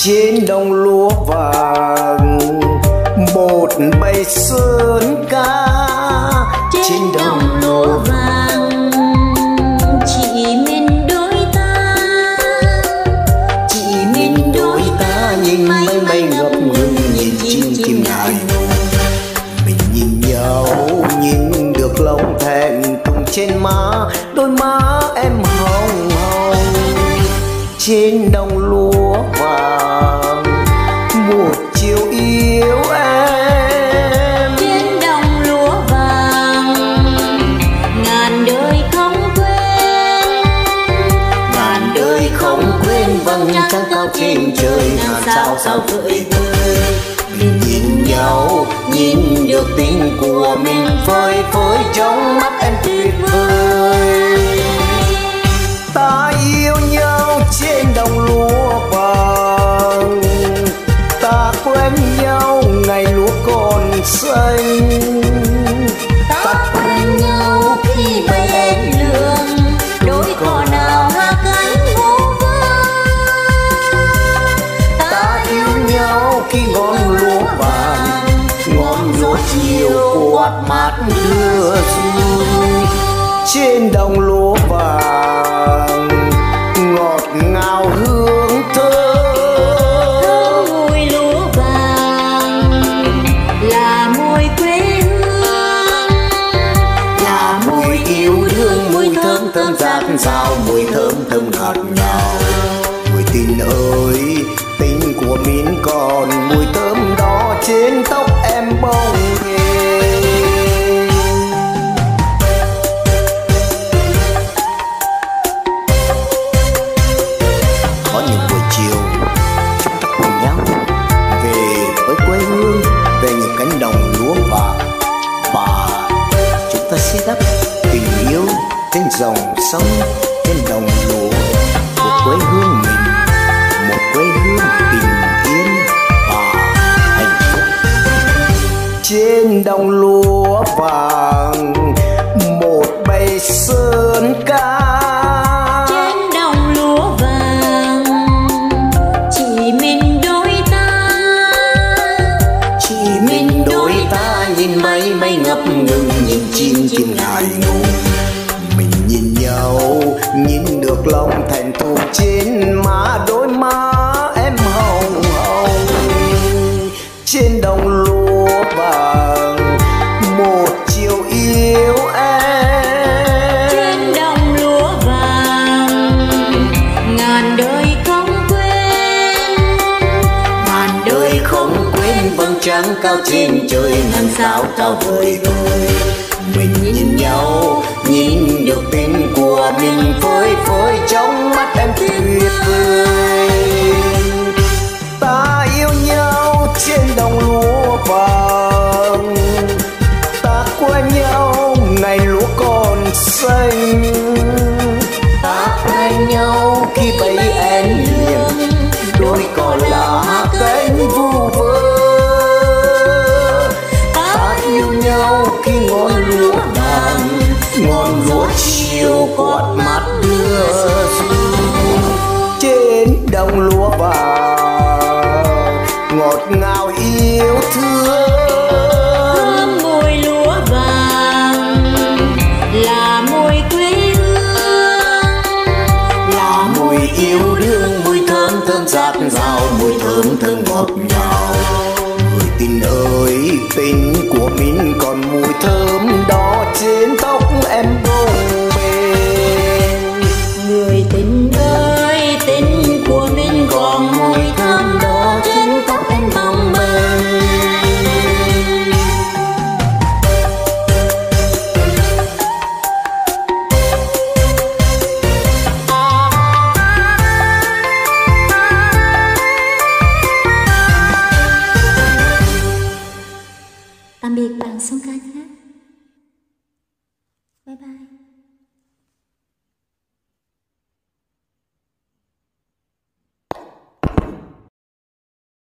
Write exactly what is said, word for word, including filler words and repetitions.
trên đồng lúa vàng một bầy sơn ca. Trên đồng lúa vàng chỉ mình đôi ta, chỉ mình đôi ta nhìn mây mây ngập ngừng, nhìn chim chim ngại ngùng. Mình nhìn nhau nhìn được lòng thẹn thùng trên má, đôi má em hồng hồng. Trên đồng lúa vàng một chiều yêu em. Trên đồng lúa vàng ngàn đời không quên, ngàn đời không quên vầng trăng cao trên trời ngàn sao sao vơi vơi. Mình nhìn nhau nhìn được tình của mình phơi phới trong mắt em tuyệt vời. Ta yêu nhau trên đồng lúa vàng, ta quen nhau ngày lúa còn xanh. ta quen nhau khi bay lên lương, đôi cò nào hạ cánh vô vơ. Ta yêu nhau khi ngọn lúa vàng, ngọn lúa chiều quạt mát đưa ru. Trên đồng lúa vàng ngọt ngào hương thơm, mùi lúa vàng là mùi quê hương, là mùi yêu đương, mùi thơm thơm rát rào, mùi thơm thơm ngọt ngào. Mùi tình ơi tình của mình còn mùi thơm đó trên tóc em bông về. Có những buổi chiều chúng ta cùng nhau về với quê hương, về những cánh đồng lúa vàng, và chúng ta sẽ đắp tình yêu trên dòng sông, trên đồng lúa của quê hương mình, một quê hương bình yên và hạnh phúc. Trên đồng lúa vàng một bầy sơn ca. trên đồng lúa vàng chỉ mình đôi ta, Chỉ mình đôi ta nhìn mây mây ngập ngừng, nhìn chim chim ngại ngùng. Mình nhìn nhau nhìn được lòng thẹn thùng trên má, đôi má em hồng hồng. Trên đồng lúa vàng một chiều yêu em. trên đồng lúa vàng ngàn đời không quên, Ngàn đời không quên vầng trăng cao trên trời ngàn sao cao vời vời. Mình nhìn nhau nhìn được tình của mình phơi phới trong mắt em tuyệt vời. Ta yêu nhau trên đồng lúa vàng, ta quen nhau ngày lúa còn xanh. Ta quen nhau khi bay én liền, đôi cò lá cánh vu vơ. Ta yêu nhau khi ngọn lúa vàng, ngọn lúa chiều quạt mát đưa ru. Trên đồng lúa vàng ngọt ngào yêu thương, thơm mùi lúa vàng là mùi quê hương, là mùi yêu đương, mùi thơm thơm rát rào, mùi thơm thơm ngọt ngào. Người tình ơi tình của mình còn mùi thơm đó trên tóc em bông bềnh. người tình ơi tình của mình còn mùi thơm đó trên tóc em bồng bềnh. Tạm biệt bạn song ca nhé. Bye bye.